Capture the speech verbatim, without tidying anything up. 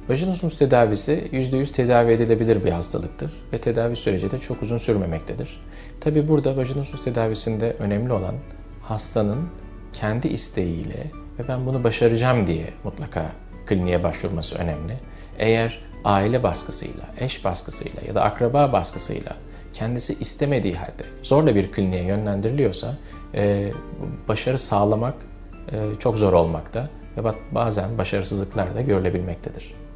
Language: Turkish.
Vajinismus tedavisi yüzde yüz tedavi edilebilir bir hastalıktır ve tedavi süreci de çok uzun sürmemektedir. Tabi burada vajinismus tedavisinde önemli olan hastanın kendi isteğiyle ve ben bunu başaracağım diye mutlaka kliniğe başvurması önemli. Eğer aile baskısıyla, eş baskısıyla ya da akraba baskısıyla kendisi istemediği halde zorla bir kliniğe yönlendiriliyorsa e, başarı sağlamak e, çok zor olmakta ve bazen başarısızlıklar da görülebilmektedir.